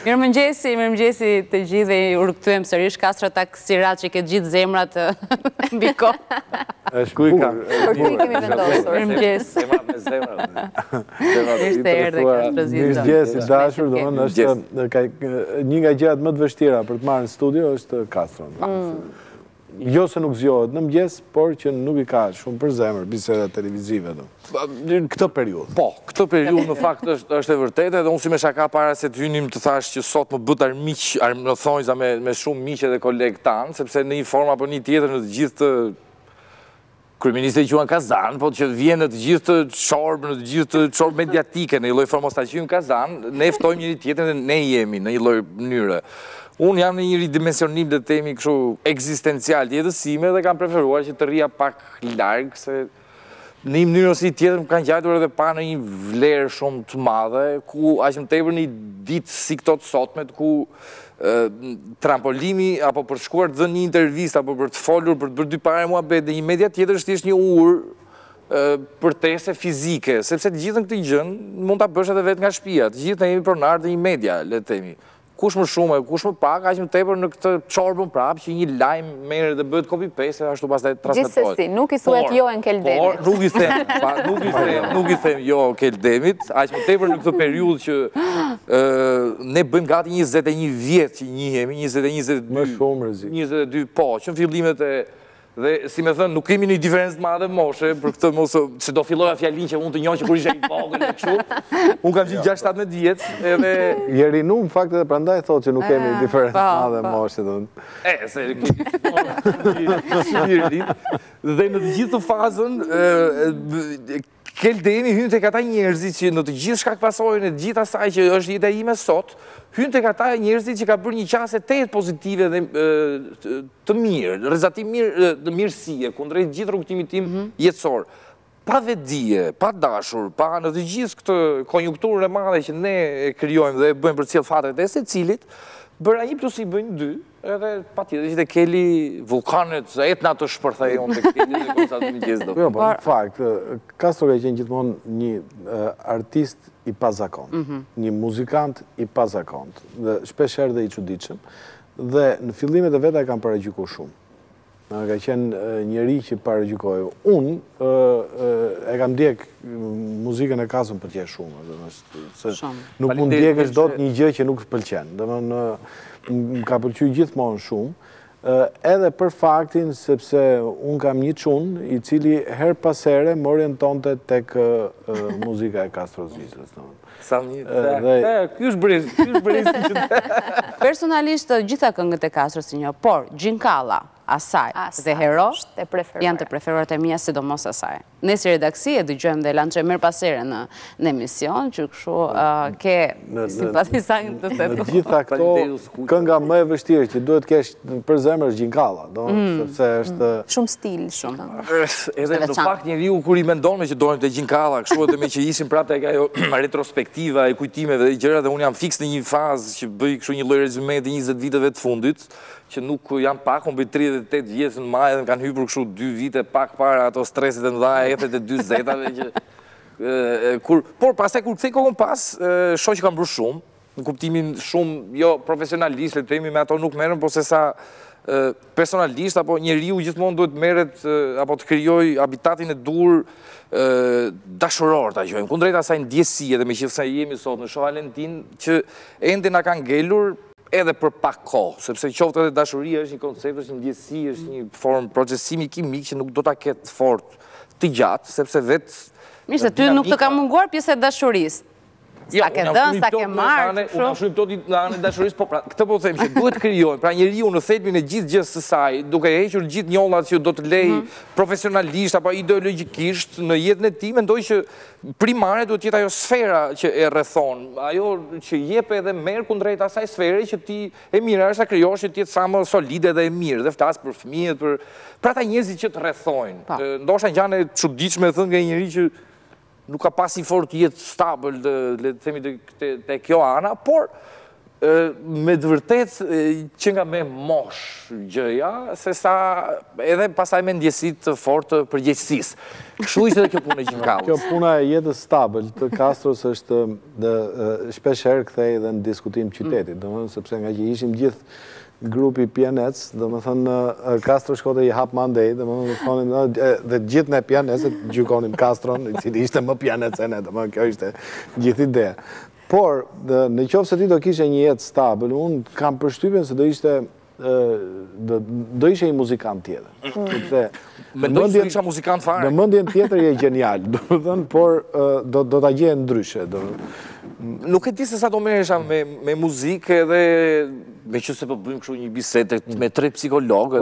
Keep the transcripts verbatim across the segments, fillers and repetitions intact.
Mirë mëngjesi, mirë mëngjesi të gjithë dhe u rikëthujem sërish Kastro Taksirat që ke gjithë zemrat mbi kohë. Është ku i ka? Për ku i kemi vendosur? Mirë mëngjes. Zemrat me zemrat. Ishte erdhe Kastro Zizdo. Mirë mëngjes i dashur, domethënë është një nga gjërat më të vështira për të marrë në studio është Kastro. Jo se nuk zgjohet në mëngjes, por që nuk i ka shumë për zemër biseda televizive do. Këtë periudhë. Po, këtë periudhë në fakt është është e vërtetë dhe unë si me shaka para se të hynim të thash që sot më bët armiq, në thonjza me me shumë miqe dhe kolegë tanë, sepse në një formë apo një tjetër në të gjithë të kryeministri quan Kazan, po që vjen në të gjithë të çorbë, në të gjithë të çorbë mediatike, në një lloj formostacion Kazan, ne ftojmë njëri tjetrin dhe ne jemi në një lloj mënyre. Unë jam në një ridimensionim dhe temi kështu eksistencial të jetës time dhe kam preferuar që të rria pak largë, se në një mënyrë ose tjetër më kanë gjatur edhe pa në një vlerë shumë të madhe, ku aq më tepër një ditë si këto të sotmet, ku trampolimi apo për shkuar të dhënë një intervistë apo për të folur, për të bërë dy para muhabet dhe një media tjetër është thjesht një urë përtese fizike, sepse të gjithën këtë gjën mund ta bësh edhe vetë nga shtëpia, të gjithë ne jemi pronar të një media, le të themi. Kush më shumë, kush më pak, aq më tepër në këtë çorbën prapë që një lajm merret dhe bëhet copy paste ashtu pastaj transmetohet. Gjithsesi, nuk i thuhet jo Enkeldemit. Por nuk i them, pa, nuk i them, nuk i them jo Enkeldemit, aq më tepër në këtë periudhë që ne bëjmë gati njëzet e një vjet që njihemi, njëzet e njëzet e dy. Më shumë rrezik. njëzet e dy, po, që në fillimet e dhe si me thënë, nuk kemi një diferencë madhe moshe, për këtë mos se do filloja fjalin që unë të njoh që kur isha i vogël e kështu. Unë kam qenë gjashtë shtatëmbëdhjetë vjeç, edhe jeri nu në fakt edhe prandaj thotë që nuk kemi diferencë madhe moshe domethënë. E, se dhe në të gjithë fazën Keldemi hyn tek ata njerëzit që në të gjithë shkakpasojën e të gjithë asaj që është jeta ime sot, hyn tek ata njerëzit që ka bërë një qasje të pozitive dhe të mirë, rrezatim mirë të mirësie kundrejt gjithë rrugtimit tim jetësor. Pa vetdije, pa dashur, pa në të gjithë këtë konjunkturën e madhe që ne e krijojmë dhe e bëjmë për cilë fatet e secilit, bëra një plus i bëjnë dy, edhe pa tjetër që të keli vulkanet, etna të shpërthejon të keli dhe kësa të një gjesdo. Jo, po, në fakt, Kastro ka qenë gjithmonë një artist i pazakont, një muzikant i pazakont, dhe shpesher dhe i çuditshëm, dhe në fillimet e veta e kam paragjykuar shumë. Ka qenë njëri që paragjykoj. Unë e kam ndjek muzikën e Kastron pëlqej shumë. Nuk mund ndjekësh dot një gjë që nuk të pëlqen. Më ka pëlqyer gjithmonë shumë. Edhe për faktin sepse unë kam një çun i cili her pas here më orientonte tek muzika e Kastro Zizës. Sa një, ky është brez, ky është brez. Personalisht gjitha këngët e Kastro si një, por Gjinkalla, asaj dhe Hero janë të preferuar e mia, sidomos asaj. Ne si redaksi e dëgjojmë dhe lançojmë mirë pasere në emision, që kështu ke simpatizantë të të Në gjitha këto, kënga më e vështirë që duhet kesh për zemër është Gjinkalla, sepse është shumë stil. Shumë. Edhe në fakt njeriu kur i mendon me që dojmë të Gjinkalla, kështu edhe me që ishim prapë tek ajo retrospektiva e kujtimeve dhe gjëra, dhe unë jam fiks në një fazë që bëj kështu një lloj rezume të njëzet viteve të fundit, që nuk jam pak, unë bëj tridhjetë e tetë vjeç në maj dhe më kanë hypur kështu dy vite pak para ato stresit e mëdha, jetët e dyzetave që kur por pastaj kur kthej kokën pas, shoh që kam bërë shumë, në kuptimin shumë jo profesionalisht, le të themi me ato nuk merrem, por se sa personalisht apo njeriu gjithmonë duhet merret apo të krijoj habitatin e dur dashuror ta quajmë, kundrejt asaj ndjesie dhe meqenëse jemi sot në Shoh Valentin që ende na kanë ngelur edhe për pak kohë, sepse qoftë edhe dashuria është një koncept, është një ndjesi, është një formë procesimi kimik që nuk do ta ketë fort të gjatë, sepse vetë... Mishte, ty nuk të ka munguar pjesë e dashurisë. Sa ke dënë, sa ke marrë, unë ashtu i plotit në anë e dashurisë, po pra, këtë po them që duhet krijojnë, pra njeriu në thelbin e gjithë gjës së saj, duke hequr gjithë njollat që do të lej profesionalisht apo ideologjikisht në jetën e tij, mendoj që primare duhet të jetë ajo sfera që e rrethon, ajo që jep edhe merr kundrejt asaj sfere që ti e mirash ta krijosh që të jetë sa më solide dhe e mirë, dhe flas për fëmijët, për për ata njerëzit që të rrethojnë. Ndoshta ngjanë e çuditshme thënë nga një njerëz që nuk ka pasi fort jetë stabil, le të themi te kjo ana, por me të vërtet që nga me mosh gjëja, se sa edhe pasaj me ndjesit të fort të përgjegjësisë. Kështu ishte dhe kjo punë e Gjinkalës. Kjo puna e jetës stabil të Kastros është shpesh herë kthej dhe në diskutim qytetit, domethënë sepse nga që ishim gjithë grupi pjanec, domethënë Kastro shkote i hap mandej, domethënë dhe gjithë ne pjanecët gjykonin Kastron, i cili ishte më pjanec e ne, domethënë kjo ishte gjithë ideja. Por, në qoftë se ti do kishe një jetë stabil, unë kam përshtypjen se do ishte do ishe i muzikant tjetër. Mendoj se isha muzikant fare. Në mendjen tjetër je genial, domethënë, por do ta gjej ndryshe. Nuk e di se sa do merresha me muzikë edhe me që se po bëjmë kështu një bisedë me tre psikologë.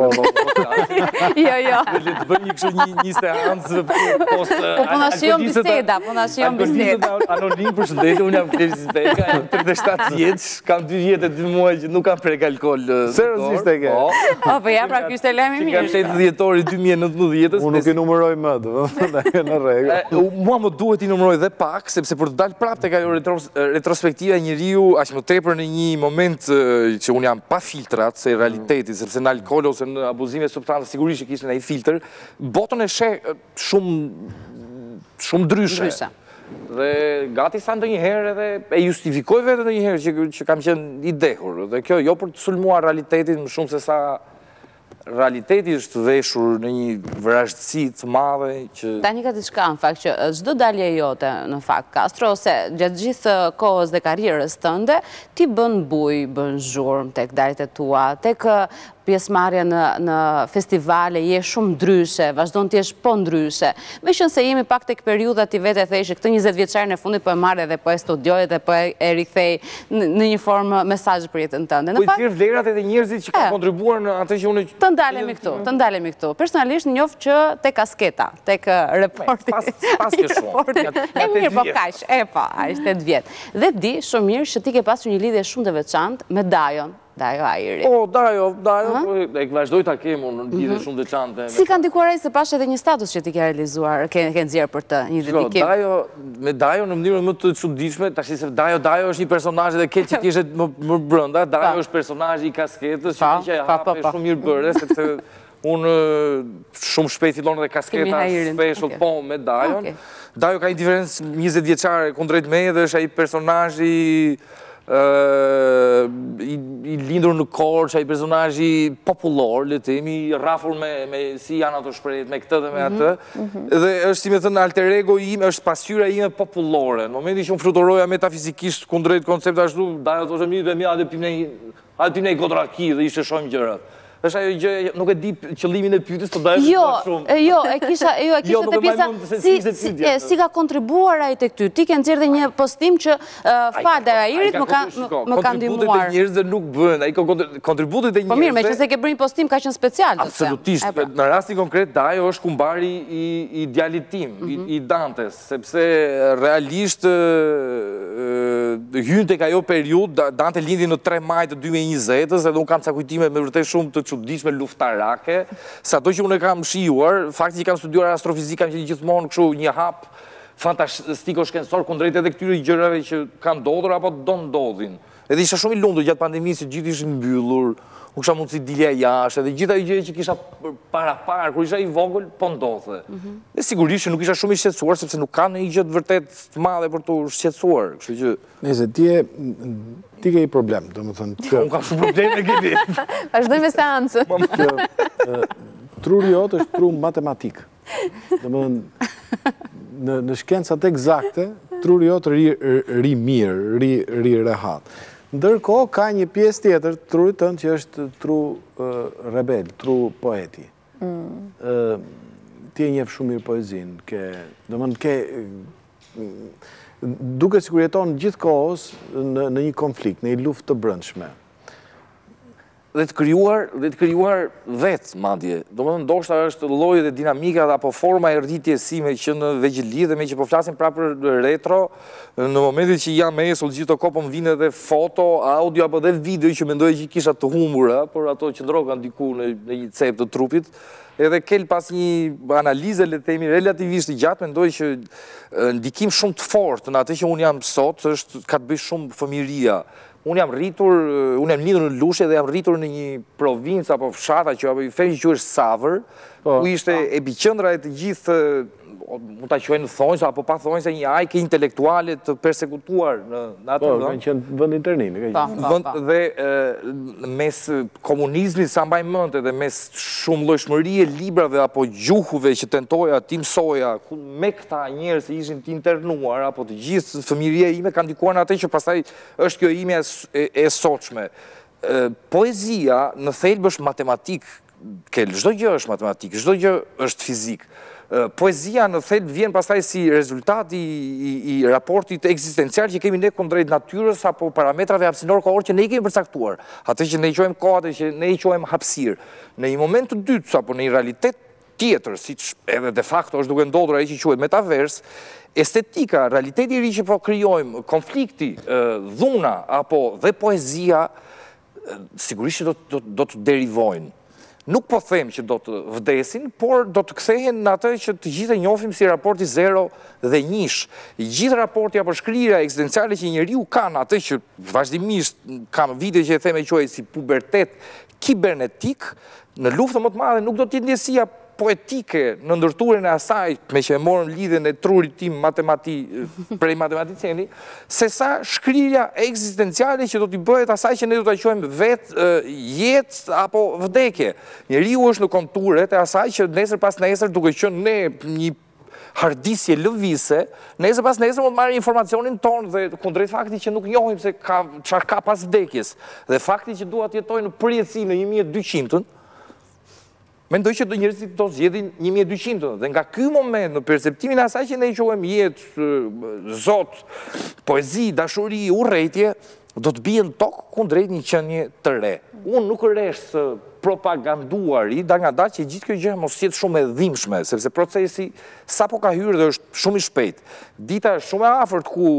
Jo, jo. Le të bëjmë kështu një seancë post... Po po na shijon biseda, po na shijon biseda. Anonim, përshëndetje, unë jam Kleris Beka, jam tridhjetë e shtatë vjeç, kam dy vjet e dy muaj që nuk kam prek alkool. Seriozisht e ke? Po, po ja, pra ky ishte lajm i mirë. Nga shtatë dhjetori dy mijë e nëntëmbëdhjetë. Unë nuk i numëroj më, domethënë, në rregull. Mua më duhet i numëroj dhe pak, sepse për të dalë prapë tek ajo retrospektiva e njeriu, aq më tepër në një moment që unë jam pa filtrat, se realiteti, sepse në alkohol ose në abuzime substancë sigurisht që kishte ai filtr, botën e sheh shumë shumë ndryshe. Dhe gati sa ndonjëherë edhe e justifikoj vetë ndonjëherë që që kam qenë i dehur. Dhe kjo jo për të sulmuar realitetin më shumë se sa realiteti është veshur në një vrazhdësi të madhe që... Tani ka diçka në fakt që çdo dalje jote në fakt, Kastro, ose gjatë gjithë kohës dhe karrierës tënde, ti bën buj, bën zhurmë tek daljet e tua, tek pjesëmarrja në festivale, je shumë ndryshe, vazhdon të jesh po ndryshe. Meqense se jemi pak tek periudha ti vetë theshë këtë njëzet vjeçarin e fundit po e marrë dhe po e studioj dhe po e rikthej në një formë mesazh për jetën tënde. Po i thirr vlerat edhe njerëzit që kanë kontribuar në atë që unë të ndalemi këtu, të ndalemi këtu. Personalisht njoh që tek kasketa, tek reporti. Pas ke shumë. E mirë, po kaq, e po, ai ishte tetë vjet. Dhe di shumë mirë që ti ke pasur një lidhje shumë të veçantë me Dajon. Dajo Ajri. O, Dajo, Dajo, e vazhdoj ta kem unë në lidhje shumë të veçante. Si ka ndikuar ai se pash edhe një status që ti ke realizuar, ke nxjerrë për të një dedikim? Dajo, me Dajo në mënyrën më të çuditshme, tash se Dajo, Dajo është një personazh edhe keq që kishte më brenda. Dajo është personazhi i kasketës që që e hap shumë mirë bërë, sepse unë shumë shpejt fillon edhe kasketa special po me Dajon. Dajo ka një diferencë njëzet vjeçare kundrejt meje dhe është ai personazhi i lindur në Korçë, ai personazhi popullor, le të themi, rrafur me si janë ato shprehjet, me këtë dhe me atë. Dhe është, si më thënë, alter ego im, është pasqyra ime popullore. Në momentin që unë fluturoja metafizikisht kundrejt konceptit ashtu, Dajo thoshte mirë, mi hajde pim ne godraki dhe ishte shohim gjërat. është ajo gjë, nuk e di qëllimin e pyetjes, po Dajo jo, shumë. Jo, e kisha, jo, e kisha te pjesa si si ka kontribuar ai tek ty. Ti ke nxjerrë një postim që fal Dajo Ajrit më ka më ka ndihmuar. Kontributet e njerëzve nuk bën, ai kontributet e njerëzve. Po mirë, meqense ke bërë një postim ka qenë special. Absolutisht. Në rastin konkret Dajo është kumbari i i djalit tim, i Dantes, sepse realisht hyn tek ajo periudhë, Dante lindi në tre maj të dy mijë e njëzet-s, edhe un kam ca kujtime me vërtet shumë të çuditshme luftarake, sado që unë e kam shijuar, fakti që kam studiuar astrofizikë, kam qenë gjithmonë kështu një hap fantastiko-shkencor kundrejt edhe këtyre gjërave që kanë ndodhur apo do ndodhin. Edhe isha shumë i lumtur gjatë pandemisë, gjithë ishin mbyllur, unë kisha mundësi dilja jashtë, edhe gjitha i gjëra që kisha para parë, kur isha i vogël, po ndodhe. Dhe sigurisht që nuk isha shumë i shqetësuar, sepse nuk ka në një gjë të vërtet të madhe për të shqetësuar. Kështu që Nëse ti e ti ke një problem, domethënë. Unë kam shumë probleme këti. Vazhdojmë me seancën. Truri jot është tru matematik. Domethënë në në shkencat eksakte, truri jot ri ri mirë, ri ri rehat. Ndërkohë ka një pjesë tjetër të trurit tënd që është tru rebel, tru poeti. Ti e njeh shumë mirë poezinë, ke, domethënë ke duke sikur jeton gjithkohës në në një konflikt, në një luftë të brendshme. Dhe të krijuar, dhe të krijuar vetë madje. Domethënë ndoshta është lloji dhe dinamika dhe apo forma e rritjes sime që në vegjëli dhe me që po flasim prapë për retro, në momentin që jam me esull gjithë kohë po më vinë edhe foto, audio apo edhe video që mendoj që kisha të humbura, por ato që ndrokan diku në në një cep të trupit. Edhe kel pas një analize, le të themi, relativisht i gjatë, mendoj që ndikim shumë të fortë në atë që unë jam sot, është ka të bëjë shumë fëmiria. Unë jam rritur, unë jam lidhur në Lushe dhe jam rritur në një provincë apo fshata që apo i thënë që është Savër, ku ishte epiqendra e të gjithë, mund ta quajnë thonjse apo pa thonjse, një ajke intelektuale të persekutuar në atë vend. Po, kanë qenë vend internimi, dhe mes komunizmit sa mbaj mend edhe mes shumë llojshmërie librave apo gjuhuve që tentoja ti mësoja me këta njerëz që ishin të internuar apo të gjithë fëmijëria ime kanë ndikuar në atë që pastaj është kjo imja e sotshme. Poezia në thelb është matematik, çdo gjë është matematik, çdo gjë është fizik. Poezia në thelb vjen pastaj si rezultat i raportit ekzistencial që kemi ne kundrejt natyrës apo parametrave hapësinor-kohor që ne i kemi përcaktuar. Atë që ne i quajmë kohë, atë që ne i quajmë hapësirë. Në një moment të dytë apo në një realitet tjetër, siç edhe de facto është duke ndodhur ai që quhet metavers, estetika, realiteti i ri që po krijojmë, konflikti, dhuna apo dhe poezia sigurisht që do të derivojnë. Nuk po them që do të vdesin, por do të kthehen në atë që të gjithë e njohim si raporti zero dhe njësh. Gjithë raporti apo shkrirja ekzistenciale që njeriu ka në atë që vazhdimisht kam vite që e them e quaj si pubertet kibernetik, në luftën më të madhe nuk do të jetë ndjesia poetike në ndërturën e asaj, me që e morën lidhjen e trurit tim prej matematiceni, se sa shkrirja ekzistenciale që do t'i bëhet asaj që ne do t'a quajmë vetë jetë apo vdekje. Njeriu është në konturet e asaj që nesër pas nesër duke qenë ne një hardisje lëvise, nesër pas nesër mund marrë informacionin tonë dhe kundrejt fakti që nuk njohim se çfarë ka pas vdekjes. Dhe fakti që dua të jetoj në përjetësi në një mijë e dyqind-ën, mendoj që do njerëzit do zgjedhin një mijë e dyqind-ën, dhe nga ky moment në perceptimin e asaj që ne i quajmë jetë, zot, poezi, dashuri, urrejtje, do të bien tokë kundrejt një qenie të re. Unë nuk rresh së propaganduari, da nga dalë që gjithë kjo gjë mos jetë shumë e dhimbshme, sepse procesi sapo ka hyrë dhe është shumë i shpejt. Dita është shumë e afërt ku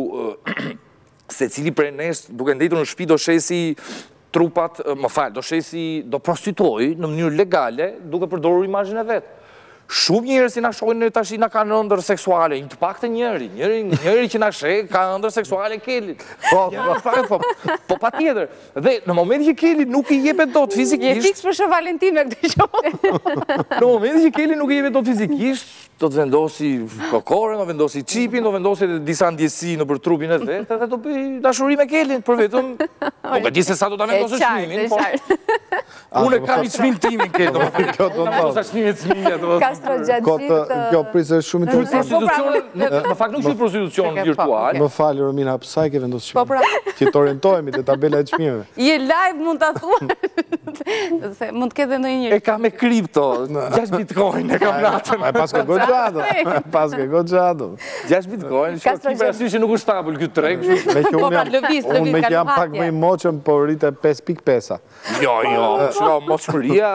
secili prej nesh duke ndetur në shtëpi do shesi trupat, më falë, do shesi, do prostituoj në mënyrë legale duke përdorur imazhin e vet. Shumë njerëz që na shohin tash na kanë ëndër seksuale, një të paktën njëri, njëri, njëri që na sheh ka ëndër seksuale Kelit. Po, po, po, po patjetër. Dhe në momentin që Keli nuk i jepet dot fizikisht, je fiks për Shën Valentin me këtë gjë. Në momentin që Keli nuk i jepet dot fizikisht, do të vendosi kokorën, do vendosi çipin, do vendosi disa ndjesi nëpër trupin e vet, edhe do bëj dashuri me Kelin për vetëm. Nuk e di se sa do ta vendosë çmimin, po. Unë kam i çmimin timin Kelin, do të thotë do të sa çmimin çmimin ato. Kastro gjatë gjithë. Kjo prisë është shumë interesante. Në fakt nuk është prostitucion virtual. Më fal Romina, pse ke vendosur çmimin? Po pra, që të orientohemi te tabela e çmimeve. Je live mund ta thuash. Se mund të ketë ndonjë. E kam me kripto, gjashtë bitcoin e kam natën. Ai pas ka goxhado. Pas ka goxhado. gjashtë bitcoin, shoqim për arsye që nuk është stabil ky treg, kështu me që unë jam unë me që jam pak më i moçëm, por rritë pesë pikë pesë. Jo, jo, shko moçëria.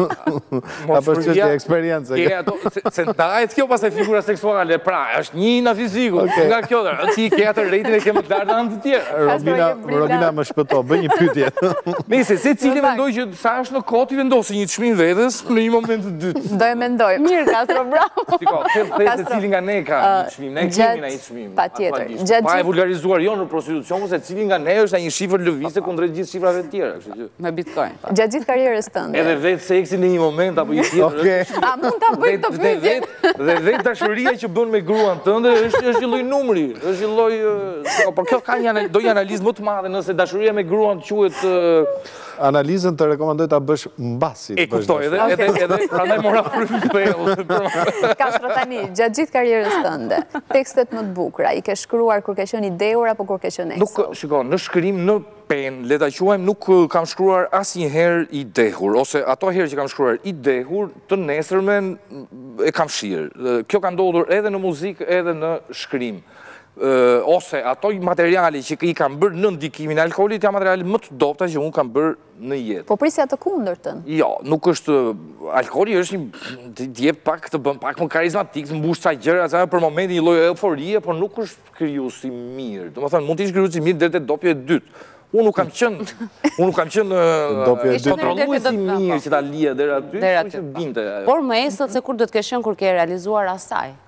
Moçëria e eksperiencë. Se ndahet kjo pastaj figura seksuale, pra, është një na fiziku. Nga kjo, ti ke atë rritin e ke më të lartë anë të tjerë. Robina, Robina më shpëto, bëj një pyetje. Nëse secili mendoj që sa është në kot i vendosi një çmim vetes në një moment të dytë. Do e mendoj. Mirë, Castro, bravo. Shiko, secili nga ne ka një çmim, ne kemi ai çmim. Patjetër. Pa e vulgarizuar jo në prostitucion, se secili nga ne është ai një shifër lëvizje kundrejt gjithë shifrave të tjera, kështu që. Me bitcoin. Gjatë gjithë karrierës tënde. Edhe vetë seksi në një moment apo një tjetër. A mund ta bëj këtë pyetje? Dhe vetë dashuria që bën me gruan tënde është është një lloj numri, është një lloj, por kjo ka një do një analizë më të madhe nëse dashuria me gruan quhet analizën të rekomandoj ta bësh mbasi. E kuptoj, edhe edhe edhe prandaj mora frymën thellë. Castro tani, gjatë gjithë karrierës tënde, tekstet më të bukura i ke shkruar kur ke qenë i dehur apo kur ke qenë ekstra? Nuk, shikoj, në shkrim në pen, le ta quajmë, nuk kam shkruar asnjëherë i dehur, ose ato herë që kam shkruar i dehur, të nesërmen e kam shirë. Kjo ka ndodhur edhe në muzikë, edhe në shkrim. Ose ato materiali që i kam bërë në ndikimin e alkoolit, janë materiali më të dobta që unë kam bërë në jetë. Po prisja të kundërtën? Jo, nuk është, alkooli është një djep pak të bën, pak më karizmatik, të mbush ca gjëra, ca për momentin një lloj euforie, por nuk është krijuesi mirë. Domethënë, mund të ishte krijuesi mirë deri te dopja e dytë. Unë nuk kam qenë, unë nuk kam qenë kontrolluesi mirë që ta lija deri aty, që binte. Por më esët se kur do të kesh qenë kur ke realizuar asaj.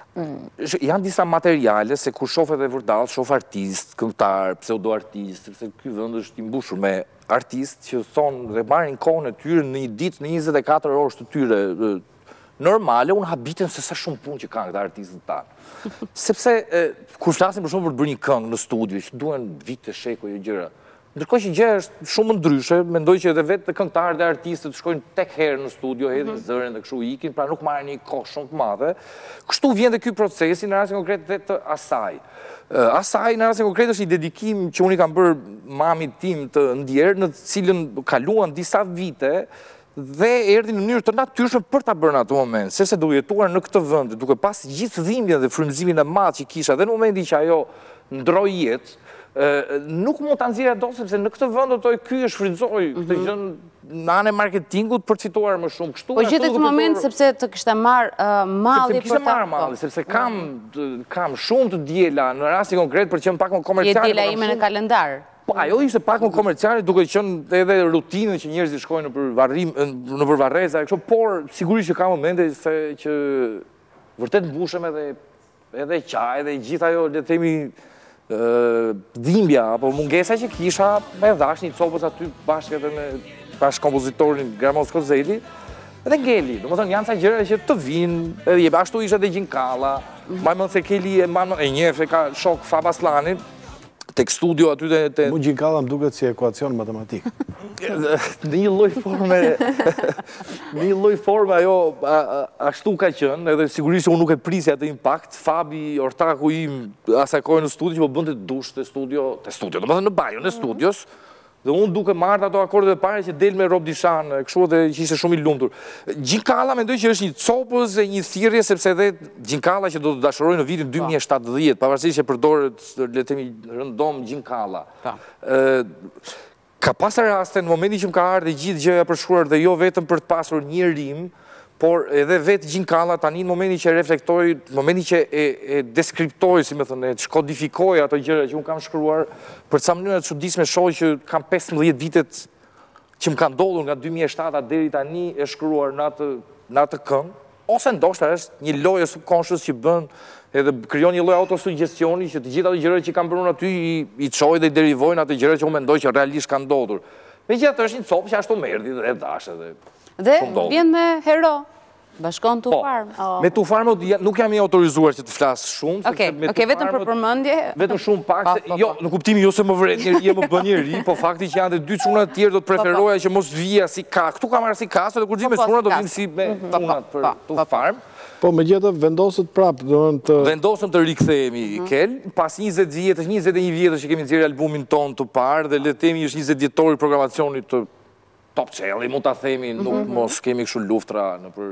Janë disa materiale, se kur shof edhe vërdal, shof artist, këngëtar, pseudo-artist, sepse ky vend është i mbushur me artist që thonë dhe marrin kohën e tyre në një ditë në njëzet e katër orë të tyre normale, unë habiten se sa shumë punë që kanë këta artistët tanë. Sepse, kur flasim për shumë për të bërë një këngë në studio, që duen vite, shekuj e gjëra, ndërkohë që gjë është shumë ndryshe, mendoj që edhe vetë këngëtarët dhe artistët shkojnë tek herë në studio, hedhin zërin dhe kështu ikin, pra nuk marrin një kohë shumë të madhe. Kështu vjen dhe ky procesi në rastin konkret dhe të asaj. Asaj në rastin konkret është një dedikim që unë i kam bërë mamit tim të ndjerë, në cilën kaluan disa vite dhe erdhi në mënyrë të natyrshme për ta bërë në atë moment, sepse duke jetuar në këtë vend, duke pas gjithë dhimbjen dhe frymëzimin e madh që kisha dhe në momentin që ajo ndroi jetë, nuk mund ta nxjerrja dot sepse në këtë vend do ky e shfrytëzoi këtë gjë në anën e marketingut për të fituar më shumë kështu. Po gjetet në moment sepse të kishte marr malli për ta marrë malli, sepse kam kam shumë të diela në rastin konkret për të qenë pak më komerciale. Je diela ime në kalendar. Po ajo ishte pak më komerciale, duke qenë edhe rutinën që njerëzit shkojnë në për varrim, në për varreza kështu, por sigurisht që ka momente se që vërtet mbushem edhe edhe qaj dhe gjithë ajo le të themi dhimbja, apo mungesa që kisha me dhash një copës aty bashkë edhe me bashkë kompozitorin Gramos Kozeli edhe ngeli, do më thënë janë sa gjëra që të vinë, edhe jep, ashtu isha dhe Gjinkalla, majmën se Keli e njef e ka shok Fabaslanin, tek studio aty të... Mu Gjinkalla më duket si ekuacion matematik. Në një loj forme, në një loj forme ajo ashtu ka qënë, edhe sigurisht unë nuk e prisja atë impact, Fabi, ortaku im, asaj kohë në studio, që po bënde dush të studio, të studio, do më thënë në bajo në studios, dhe unë duke marrë ato akordet e pare që del me Rob Dishan, kështu dhe që ishte shumë i lumtur. Gjinkalla mendoj që është një copës e një thirrje, sepse edhe Gjinkalla që do të dashuroj në vitin dy mijë e shtatëdhjetë, pavarësisht që përdoret, le të themi, rëndom Gjinkalla. Ka pasur raste në momentin që më ka ardhur gjithë gjëja për shkruar dhe jo vetëm për të pasur një rim, por edhe vetë Gjinkalla tani në momentin që e reflektoj, në momentin që e deskriptoj, si me thënë, e shkodifikoj ato gjëra që unë kam shkruar, për ca mënyra të çuditshme shoh që kam pesëmbëdhjetë vitet që më kanë ndodhur nga dy mijë e shtatë deri tani e shkruar në atë në atë këngë, ose ndoshta është një lojë subconscious që bën edhe krijon një lloj autosugjestioni që të gjitha ato gjërat që kam bërë aty i çojnë dhe i derivojnë ato gjëra që unë mendoj që realisht kanë ndodhur. Megjithatë është një copë që ashtu më erdhi dhe dash edhe. Dhe vjen me Hero, bashkon Tufarm. Me Tufarm nuk jam i autorizuar që të flas shumë. Oke, vetëm për përmendje? Vetëm shumë pak, jo, në kuptimi jo se më vret një më bën njëri, po fakti që janë dhe dy çuna të tjerë do të preferoja që mos vija si ka. Këtu kam marrë si kasë dhe kur vi me çuna do vinë si me çunat për Tufarm. Po megjithatë vendosët prapë, do të vendosëm të rikthehemi Kel, pas njëzet vjetësh, njëzet e një vjetësh që kemi nxjerrë albumin ton të parë dhe le të themi është njëzet vjetori i programacionit të Top Celli, mund ta themi, nuk mos kemi kështu luftra në për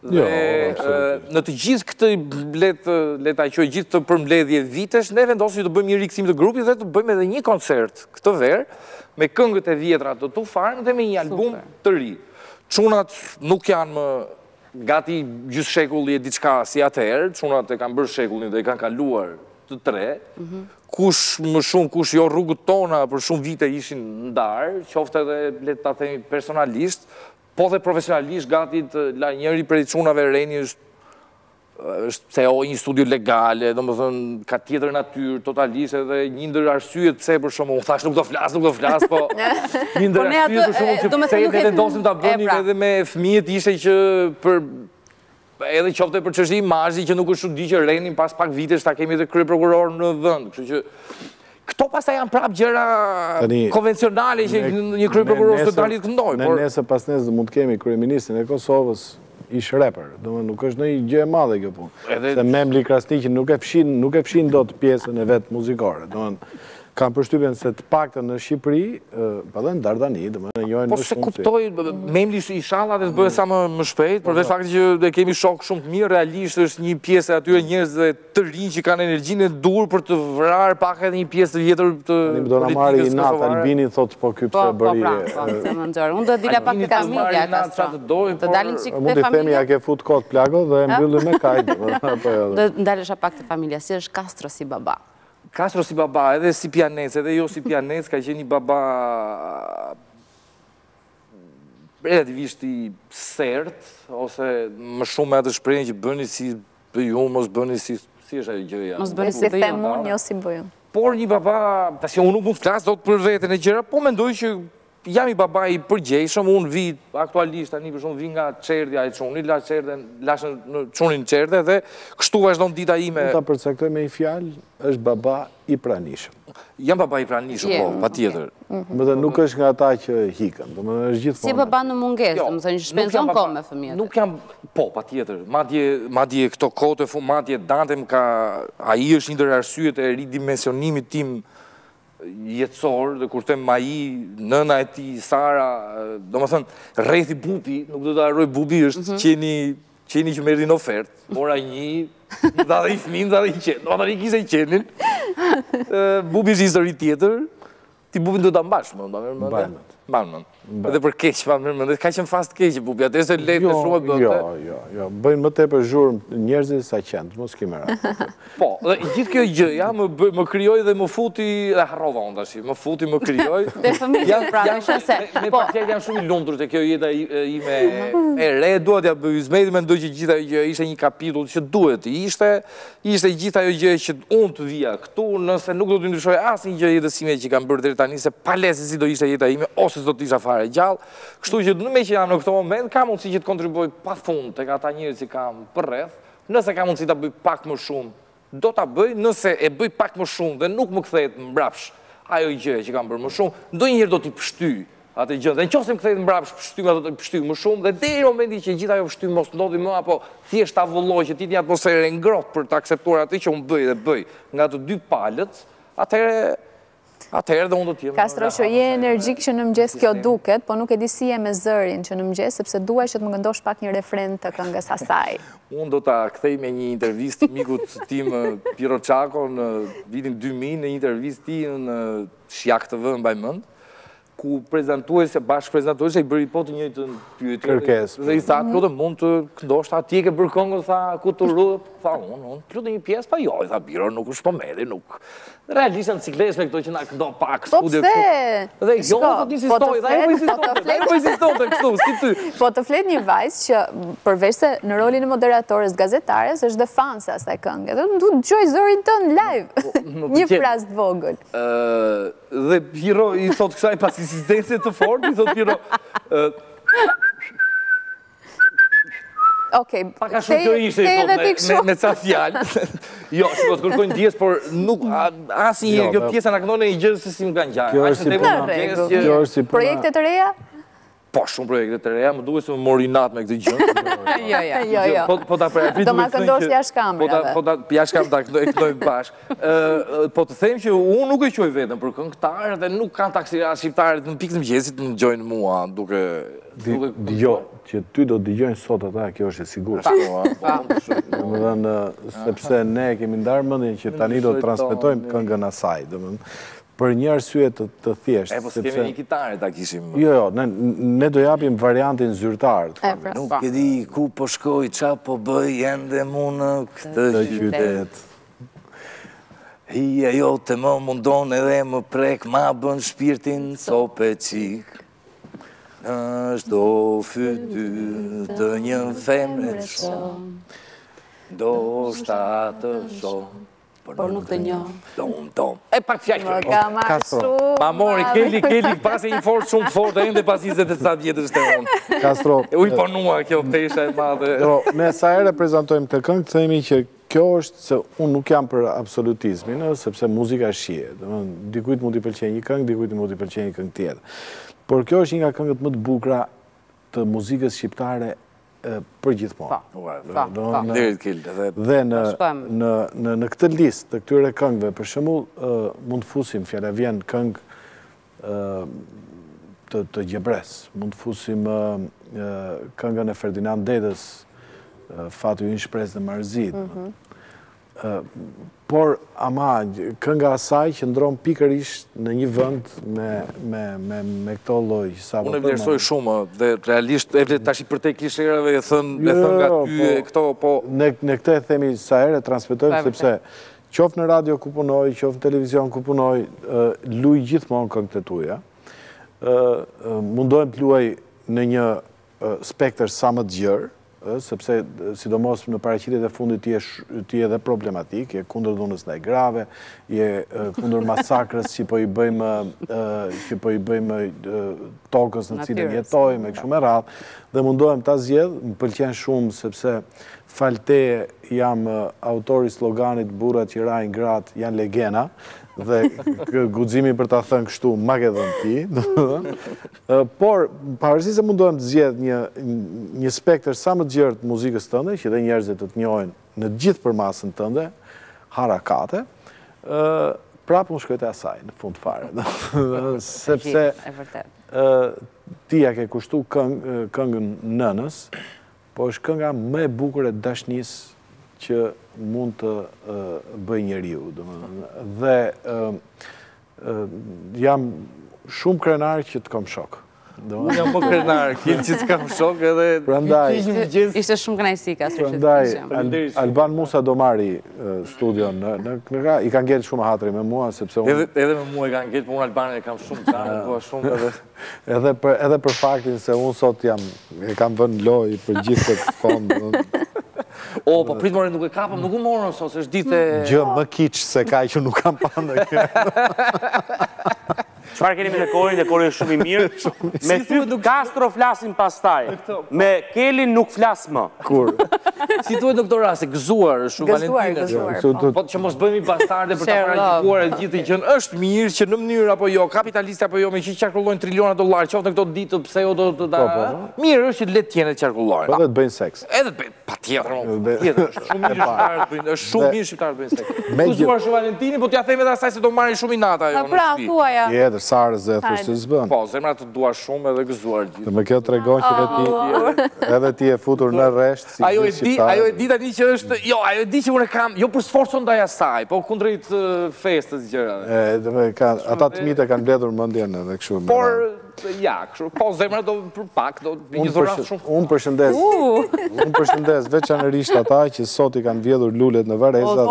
dhe në të gjithë këtë le ta quaj gjithë të përmbledhje vitesh, ne vendosim që të bëjmë një rikthim të grupit dhe të bëjmë edhe një koncert këtë verë me këngët e vjetra të Tufarm dhe me një album të ri. Çunat nuk janë më gati gjysmë shekulli e diçka si atëherë, çunat e kanë bërë shekullin dhe i kanë kaluar të tre, kush më shumë, kush jo rrugët tona për shumë vite ishin ndarë, qoftë edhe le ta themi personalisht, po dhe profesionalisht gati të la njëri prej çunave Reni është është se o një studio legale, do më thënë, ka tjetër natyrë, totalisht, edhe një ndër arsyet pse për shumë, unë thash nuk do flas, nuk do flas, po një ndër arsyet për shumë që pse dhe vendosim ta bënim edhe me fëmijët ishte që për edhe qofte për çështje imazhi që nuk është çudi që Renin pas pak vitesh ta kemi edhe kryeprokuror në vend, kështu që këto pastaj janë prapë gjëra konvencionale që një kryeprokuror të dalit këndoj. Ne nesër pas nesër mund të kemi kryeministrin e Kosovës ish rapper, do nuk është në një gjë e madhe kjo punë. Se Memli Krasniqi nuk e fshin, nuk e fshin dot pjesën e vet muzikore. Do kam përshtypjen se të paktën në Shqipëri, pa dhe në Dardani, do më njohen më shumë. Po se kuptoj, Memli inshallah dhe të bëhet sa më shpejt, përveç faktit që dhe kemi shok shumë të mirë, realisht është një pjesë e atyre njerëzve të rinj që kanë energjinë e dur për të vrarë pak edhe një pjesë të vjetër të politikës. Do na marri i natë Albinin thotë po ky pse bëri. Po, se më nxor. Unë do dila pak te familja ka. Të dalin sik te familja. Mund të themi ja ke fut kot plago dhe e mbyllim me kajt. Do ndalesha pak te familja, si është Castro si baba. Castro si baba, edhe si pianec, edhe jo si pianec, ka qenë një baba relativisht i sert, ose më shumë me atë shprehjen që bëni si Për ju mos bëni si është ajo gjëja. Mos bëni si them unë, jo si bëjmë. Por një baba, tash unë nuk mund të flas dot për veten e gjëra, po mendoj që jam i baba i përgjegjshëm, unë vi aktualisht tani për shkak vi nga çerdhja e çunit, la çerdhen, lashën në çunin çerdhe dhe kështu vazhdon dita ime. Mund ta përcaktoj me një fjalë, është baba i pranishëm. Jam baba i pranishëm, po, patjetër. Më thënë nuk është nga ata që hikën, domethënë është gjithmonë. Si baba në mungesë, domethënë shpenzon kohë me fëmijët. Nuk jam, po, patjetër. Madje madje këto kohë të madje Dante më ka, ai është një ndër arsyet e ridimensionimit tim jetësor, dhe kur them ai, nëna e tij, Sara, domethënë rrethi Bubi, nuk do ta harroj, Bubi është qeni qeni që merri në ofertë, ora një, dha dhe i fëmin, dha dhe i qenë, do të kishte i qenin. Bubi është histori tjetër, ti Bubin do ta mbash, më nda merr mend. Mban, edhe për keq, mban merr mend, ka qenë fast keq Bubi, atë se lehtë me shumë bëte. Jo, jo, jo, bëjnë më tepër zhurmë njerëzit sa qend, mos kemi radhë. Po, dhe gjithë kjo gjë, ja, më krijoi dhe më futi, dhe harrova unë tash, më futi, më krijoi. Dhe fëmijët pra, se me pakjet jam shumë i lumtur te kjo jeta ime e re, dua t'ja bëj hizmet, mendoj që gjithë ajo gjë ishte një kapitull që duhet të ishte, ishte gjithë ajo gjë që unë të vija këtu, nëse nuk do të ndryshoj asnjë gjë jetës ime që kam bërë deri tani, se palese si do ishte jeta ime, ose do të isha fare gjallë. Kështu që në me që jam në këto moment, ka mundësi që të kontribuoj pa fund tek ata njerëz që kam përreth. Nëse ka mundësi ta bëj pak më shumë, do ta bëj. Nëse e bëj pak më shumë dhe nuk më kthehet mbrapsh ajo gjë që kam bërë më shumë, ndonjëherë do t'i pshtyj atë gjë. Dhe nëse më kthehet mbrapsh, pshtyj ato të pshtyj më shumë dhe deri në momentin që gjithë ajo pshtyj mos ndodhi më, apo thjesht ta vulloj që ti një atmosferë ngrohtë për ta akceptuar atë që unë bëj dhe bëj nga të dy palët, atëherë Atëherë dhe unë do t'jem... Castro, që je energjik që në mëgjes kjo duket, po nuk e di si e me zërin që në mëgjes, sepse duaj që të më gëndosh pak një refren të këngës asaj. Unë do t'a kthej me një intervist mikut tim Piro Çako në vitin dy mijë, në një intervist ti në Shjak T V në Bajmënd, ku prezentuese, bashkë prezentuese, i bëri po të njëjtë në pyetje. Kërkes. Dhe i tha, plotë mund të këndosh, tha, ti e ke bërë këngë, tha, ku të rrë, tha, unë, unë, plotë një pjesë, pa jo, i tha, Piro, nuk është po meri, nuk. Realisht në ciklesh me këto që na këndo pak studio. Po pse? Dhe jo, po të insistoj, dhe e po insistoj, dhe e po insistoj të kështu, si ty. Po të flet një vajzë që përveç se në rolin e moderatores gazetares është dhe fansa asaj këngë. Dhe du të gjoj zërin tënë live. Një frazë të vogël. Dhe Piro i thot kësaj pas insistencë të fortë, i thot Piro... Okej, paka shumë kjo ishte i thot me ca fjallë. Jo, shko të kërkojnë djesë, por nuk, asë një kjo pjesë në këndone i gjërë se si më kanë gjarë. Kjo është si puna. Projekte të reja? Po, shumë projekte të reja, më duhe se më mori natë me këtë gjërë. Jo, jo, jo. Po ta preja, do ma këndosh jashtë kamrave. Po ta jashtë kam ta këndojnë bashkë. Po të them që unë nuk e qoj vetëm për këngëtarë dhe nuk kanë taksira shqiptarët në pikë të mëgjesit në gjojnë mua duke... Jo, që ty do dëgjojnë sot ata, kjo është e sigurë. Më dhënë, sepse ne kemi ndarë mëndin që tani do të transmitojmë këngën asaj, për një arsye të thjeshtë. E, po s'kemi një kitare ta kishim... Jo, jo, ne do japim variantin zyrtar. Nuk e di ku po shkoj, qa po bëj, ende mu në këtë qytet. Hija jo të më mundon edhe më prek, ma bën shpirtin sope qik. Nështë do fyty të një femre të shumë, do shtatë shumë, por nuk të një. Tom, tom. E pak fjallë Më ka marrë shumë. Ma mori, Kelly, Kelly, pas e një forë shumë forë, e ndë pas njëzet e sa vjetës të unë. Castro. E uj ponua kjo pesha e madhe. Ne sa ere prezentojmë të këngë, të themi që kjo është se unë nuk jam për absolutizmin, sepse muzika shie. Dikujt mund t'i pëlqenj një këngë, dikujt mund t'i pëlqenj një këngë tjetër. Por kjo është një nga këngët më të bukura të muzikës shqiptare për gjithmonë. Dhe në këtë listë të këtyre këngëve, për shembull, mund të fusim, fjala vjen, këngë të Gjebres, mund të fusim këngën e Ferdinand Dedës, Fatu i një shpresë dhe marzit. Por, ama, kënga asaj që ndronë pikërisht në një vënd me këto loj. Unë e vlerësoj shumë, dhe realisht, e vlerë tash i përtej klisherave e thënë nga ty e këto, po... Ne këte e themi sa ere, transmitojmë, sepse qofë në radio ku punoj, qofë në televizion ku punoj, luj gjithmonë këngë të tuja. Mundohem të luaj në një spektër sa më të gjërë, sepse sidomos në paraqitjet e fundit ti e dhe problematik, je kundër dhunës ndaj grave, je kundër masakrës që po i bëjmë që po i bëjmë tokës në cilën jetojmë, e kështu me radhë, dhe mundohem ta zgjedh, më pëlqen shumë sepse falte jam autori sloganit burrat që rajnë gratë janë legena, dhe guximi për ta thënë kështu ma ke dhënë ti. Por, pavarësisht se mundohem të zgjedh një, një spektër sa më të gjerë të muzikës tënde, që dhe njerëzit të të njohin në gjithë përmasën tënde, harakate, prapë unë shkojtë asaj, në fund fare. Sepse ti ja ke kushtu këngën nënës, po është kënga më e bukur e dashnisë që mund të bëj njeriu. Dhe jam shumë krenar që të kom shok. Unë jam po krenar, kilë që të kam shok edhe... Ishte shumë kënaqësi ka së Prandaj, Alban Musa do marri studion në kënga, i kanë gjetë shumë hatri me mua, sepse unë... Edhe me mua i kanë gjetë, po unë Alban e kam shumë qanë, po shumë edhe... Edhe për faktin se unë sot jam, e kam vënë loj për gjithë këtë fond. O, po pritë more nuk e kapëm, nuk u morën sot, se është ditë e... Gjë më kiqë se ka që nuk kam panë. Qëfar keni me në korin, dhe korin është shumë i mirë, me ty Castro flasin pastaj, me Kelin nuk flas më. Kur? Si duhet në këto rase, gëzuar, shumë Valentinës. Gëzuar, Po që mos bëjmë i bastarde për ta paraqituar e gjithë që është mirë që në mënyrë apo jo, kapitaliste apo jo, me që qarkullojnë triliona dollar, qoftë në këto ditë, pse jo do të da... Mirë është që letë tjene të qarkullojnë. Po dhe të bëjnë seks. Edhe të bëjnë, pa tjetër, është shumë mirë shqiptarë të bëjnë seks. Gëzuar shumë Valentini, po t'ja theme dhe asaj se do marrin shumë i nata jo në shpi. Sarës dhe e thërë që zbën. Po, zemra të dua shumë edhe gëzuar gjithë. Dhe me kjo të regon që edhe ti e futur në resht si gjithë shqiptarë. Ajo e di tani që është, jo, ajo e di që unë e kam, jo për sforcon ndaj asaj, po kundrejt festës gjëra. Ata të mite kanë bledhur mëndjen edhe këshu. Por, ja, këshu, po zemra do për pak, do një dhurat shumë. Unë përshëndes, unë përshëndes veçanërisht ata që sot i kanë vjedhur lullet në Vareza.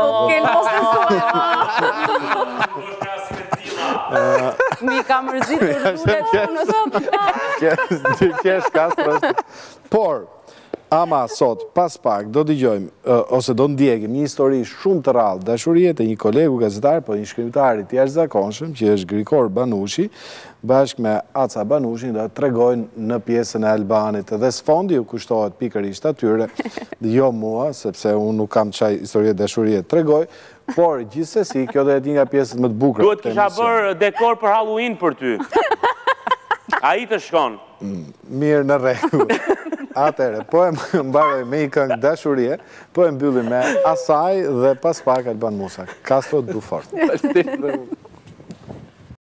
Mi ka mërzitur lullet shumë në sot. Ty kesh Castro. Por, ama sot, pas pak, do t'i gjojmë, ose do ndjekim një histori shumë të rallë, dashuriet e një kolegu gazetar, po një shkrimtarit të jashtëzakonshëm, që është Grigor Banushi, bashkë me Aca Banushin, dhe tregojnë në pjesën e Albanit. Dhe sfondi u kushtohet pikërisht atyre, jo mua, sepse unë nuk kam qaj historiet dashuriet tregoj, por gjithsesi, kjo dhe e ti nga pjesët më të bukra. Duhet kisha bërë dekor për Halloween për ty. A i të shkon. Mirë në rregull. Atere, po e mbaroj me i këngë dashurie, po e mbyllim me asaj dhe pas pak Alban Musa. Castro du fort.